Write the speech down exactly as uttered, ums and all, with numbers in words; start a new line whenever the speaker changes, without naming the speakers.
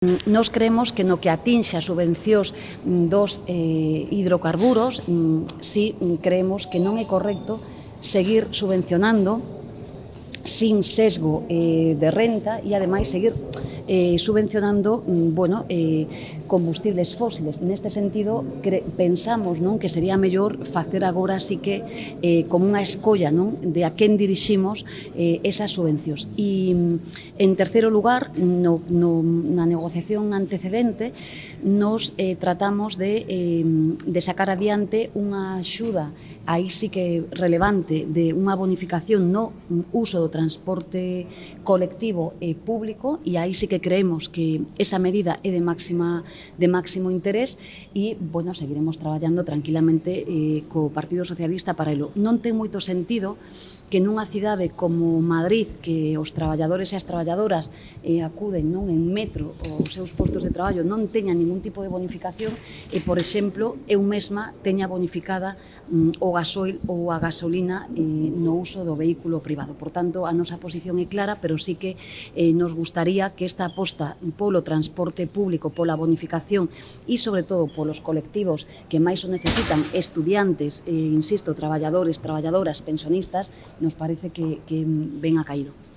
Nos creemos que no que atinxe as subvencións dos eh, hidrocarburos, si creemos que non é correcto seguir subvencionando sin sesgo eh, de renta e, ademais, seguir eh, subvencionando bueno, eh, combustibles fósiles. Neste sentido, cre pensamos non que sería mellor facer agora sí que eh, como unha escolla non de a quen diriximos eh, esas subvencións. E, en terceiro lugar, no, no, na negociación antecedente, nos eh, tratamos de, eh, de sacar adiante unha axuda aí sí que relevante de unha bonificación no uso do transporte colectivo e público, e aí sí que creemos que esa medida é de máxima de máximo interés e, bueno, seguiremos traballando tranquilamente eh, co Partido Socialista para elo. Non ten moito sentido que nunha cidade como Madrid, que os traballadores e as traballadoras eh, acuden non en metro aos seus postos de traballo, non teñan ningún tipo de bonificación e, por exemplo, eu mesma teña bonificada mm, o gasoil ou a gasolina eh, no uso do vehículo privado. Por tanto, a nosa posición é clara, pero sí que eh, nos gustaría que esta aposta polo transporte público, pola bonificación e, sobre todo, polos colectivos que máis o necesitan, estudiantes, eh, insisto, traballadores, traballadoras, pensionistas, nos parece que, que ben ha caído.